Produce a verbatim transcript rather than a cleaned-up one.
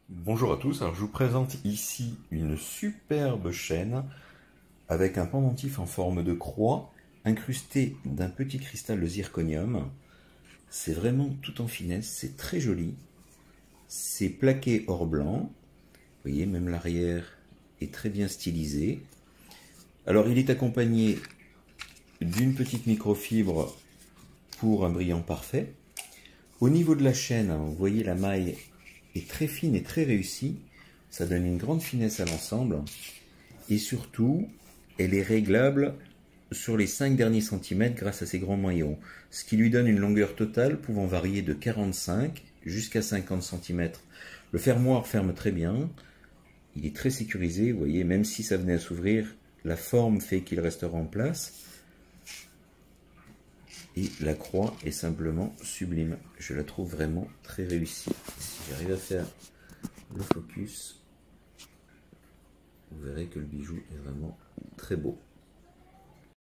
Bonjour à tous, alors je vous présente ici une superbe chaîne avec un pendentif en forme de croix incrusté d'un petit cristal de zirconium. C'est vraiment tout en finesse, c'est très joli. C'est plaqué or blanc, vous voyez même l'arrière est très bien stylisé. Alors il est accompagné d'une petite microfibre pour un brillant parfait. Au niveau de la chaîne, vous voyez la maille est très fine et très réussie, ça donne une grande finesse à l'ensemble, et surtout, elle est réglable sur les cinq derniers centimètres grâce à ses grands maillons, ce qui lui donne une longueur totale pouvant varier de quarante-cinq jusqu'à cinquante centimètres. Le fermoir ferme très bien, il est très sécurisé, vous voyez, même si ça venait à s'ouvrir, la forme fait qu'il restera en place. Et la croix est simplement sublime. Je la trouve vraiment très réussie. Si j'arrive à faire le focus, vous verrez que le bijou est vraiment très beau.